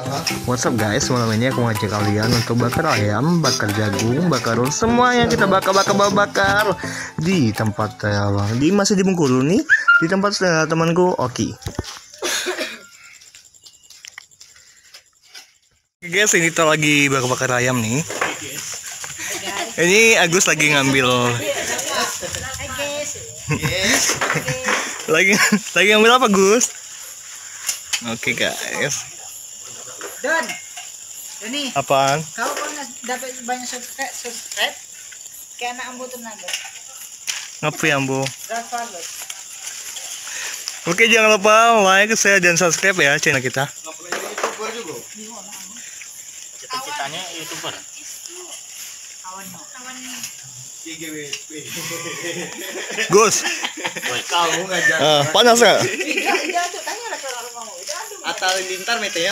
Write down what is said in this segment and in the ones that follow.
What's up guys, malam ini aku ngajak kalian untuk bakar ayam, bakar jagung, bakar semua yang kita bakar di tempat masih di Bengkulu nih, di tempat temanku Oki. Guys, ini kita lagi bakar ayam nih. Ini Agus lagi ngambil lagi ngambil apa Gus? Oke guys. Don, ini apaan? kau pernah dapat banyak subscribe? Kayak anak ambo tenaga. Ngapa ya ambo? Follow. Oke, jangan lupa like, share, dan subscribe ya channel kita. YouTuber juga. Cita-citanya YouTuber. Kawan. Gus, Kamu ngajak. panas ya? Iya tuh tanya lah kalau mau. Atal lintar meteo.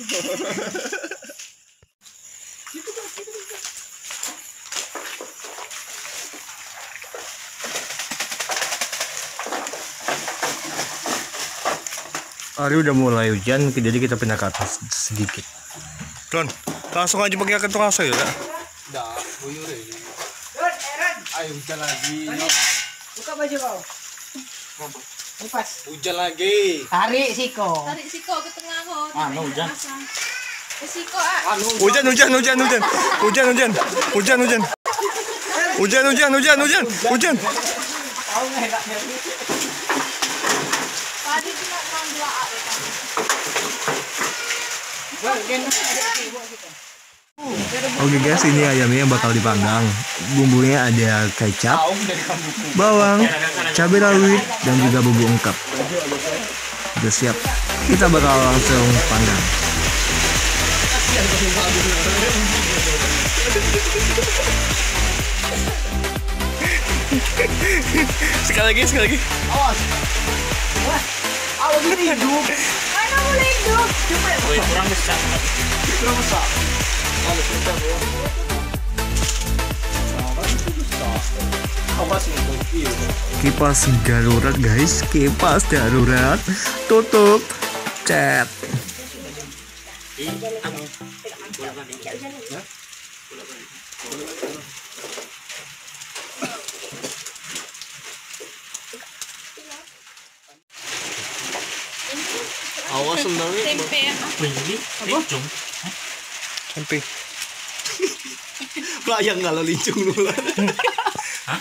Hari udah mulai hujan, jadi kita pindah ke atas sedikit. Don, langsung aja pakai kantong asa ya? Dah, buyur ini. Don, Aaron. Ayo hujan lagi. Buka baju kau. Lepas. Hujan lagi. Tarik siko ke tengah kok. Hujan. Siko ah. Hujan. Kau ngelak nyari. Tadi cuma main 2A Oke guys, ini ayamnya yang bakal dipanggang. Bumbunya ada kecap, bawang, cabai rawit, dan juga bumbu ungkep. Udah siap, kita bakal langsung panggang. Sekali lagi. Awas ini hidup. Mana boleh hidup? Kurang besar. Kipas darurat guys, kipas darurat. Tutup, cat. Awas sebenarnya. Tempe ya. Ini lincung. Tempe. Bayang kalau lincung dulu. Hah?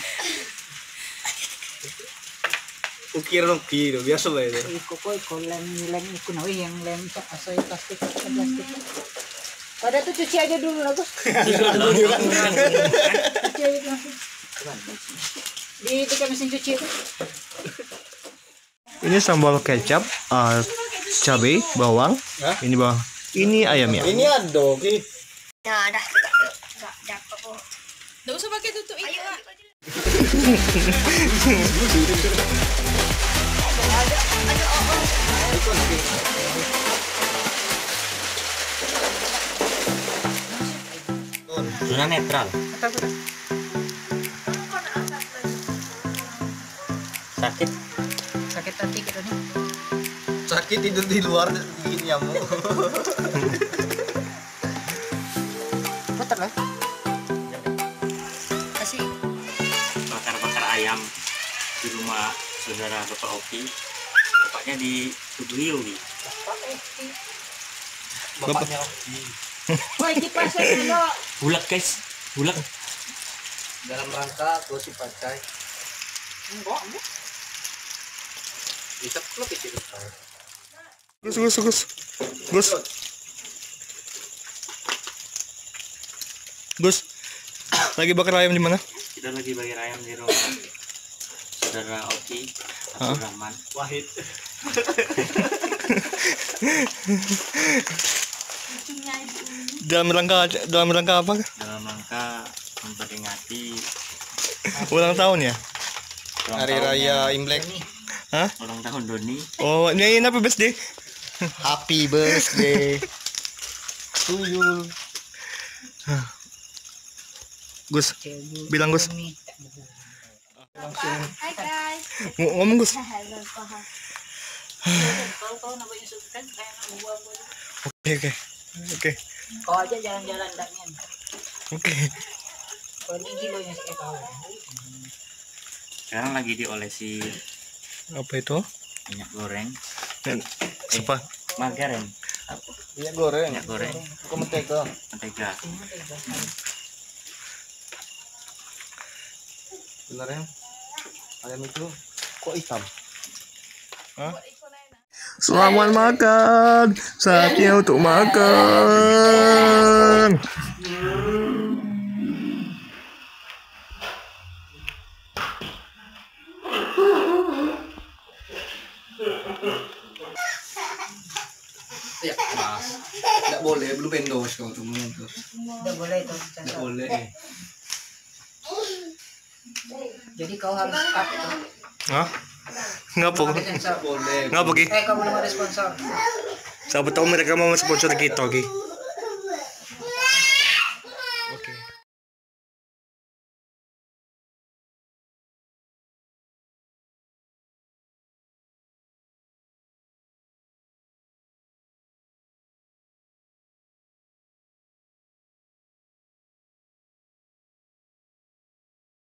Ukir Rocky itu biasa lah itu. Iko lem iku nawi yang lem asal plastik. Pada tuh cuci aja dulu lah, Gus. Cuci aja langsung. Di tiga mesin cuci itu. Ini sambal kecap, cabai, bawang. Ini bawang. Ini ayamnya. Ini ada, oke. Nah, dah. Dah kok. Enggak usah pakai tutup itu. Zona netral. Sakit hati kita nih. Sakit tidur di luar bikin nyamuk. Putar lah. Kasih. Bakar ayam di rumah saudara Bapak Oki, tepatnya di Tudurio nih. Bapaknya Oki. Woi, kipas dulu. Bulat guys, bulat. Dalam rangka gosip pacai. Enggak. Bisa lo kecil. Gus, lagi bakar ayam di mana? Kita lagi bakar ayam di rumah saudara Oki, Abdul Rahman. Wahid. Dalam rangka apa? Dalam rangka memperingati Ulang tahun ya? Hari Raya Imlek. Hah? ulang tahun Doni. Oh, ini apa birthday? Happy birthday to you. Gus, bilang Gus. Hai guys. Ngomong Gus. Kalau nama subscribe kayak nama gua. Oke. Oke. Kau aja jalan-jalan daknya. Oke. Kau ini kilonya sih kau. Sekarang lagi diolesi Apa itu? minyak goreng. Apa? Margarin. Minyak goreng. Minyak goreng. Kok mentega? Mentega. Sebenarnya ayam itu kok hitam? Selamat makan. Saatnya untuk makan. Ya, Mas. Tidak boleh, belum endos kau tuh mengendos. Tidak boleh itu. Tidak boleh. Jadi kau harus up itu. Hah? Ngapa? Ada sensor. Boleh. Ngapa Ki? Kau belum ada sponsor. Siapa tahu mereka mau sponsor kita Ki.